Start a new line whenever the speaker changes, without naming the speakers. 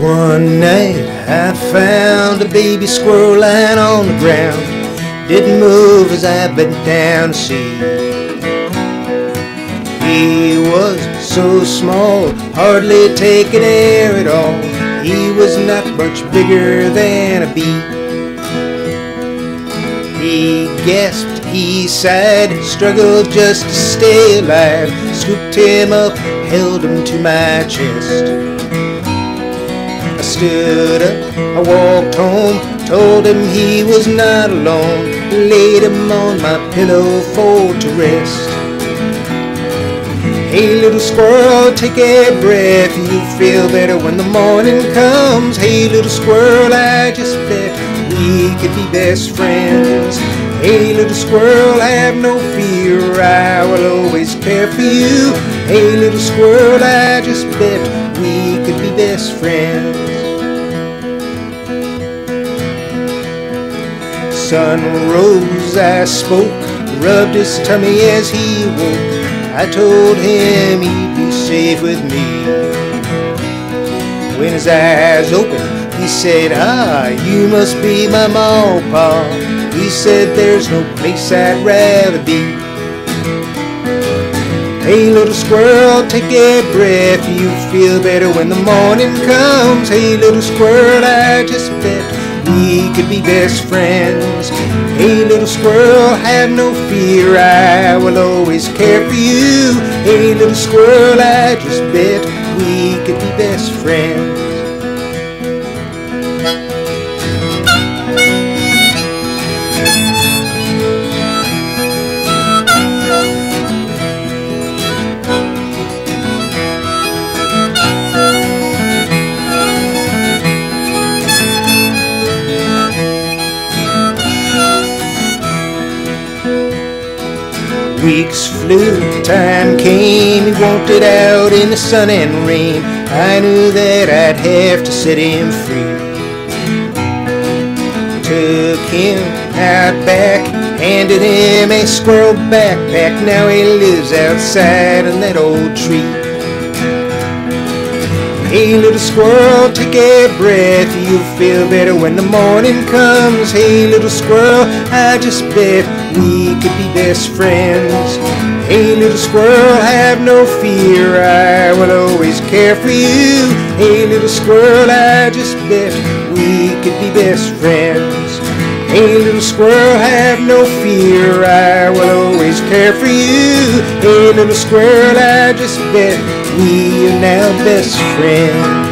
One night I found a baby squirrel lying on the ground. Didn't move as I bent down to see. He was so small, hardly taking air at all. He was not much bigger than a bee. He gasped, he sighed, struggled just to stay alive. Scooped him up, held him to my chest. I stood up, I walked home, told him he was not alone, laid him on my pillow for to rest. Hey little squirrel, take a breath, you'll feel better when the morning comes. Hey little squirrel, I just bet we could be best friends. Hey little squirrel, have no fear, I will always care for you. Hey little squirrel, I just bet we could be best friends. Sun rose, I spoke, rubbed his tummy as he woke. I told him he'd be safe with me. When his eyes opened, he said, "Ah, you must be my ma, pa." He said, "There's no place I'd rather be." Hey little squirrel, take a breath, you feel better when the morning comes. Hey little squirrel, I just bet we could be best friends. Hey little squirrel, have no fear, I will always care for you. Hey little squirrel, I just bet we could be best friends. Weeks flew, time came, he wanted out in the sun and rain. I knew that I'd have to set him free. Took him out back, handed him a squirrel backpack. Now he lives outside in that old tree. Hey little squirrel, take a breath, you'll feel better when the morning comes. Hey little squirrel, I just bet we could be best friends. Hey little squirrel, have no fear, I will always care for you. Hey little squirrel, I just bet we could be best friends. Hey little squirrel, have no fear, I will always care for you. Hey little squirrel, I just bet we are now best friends.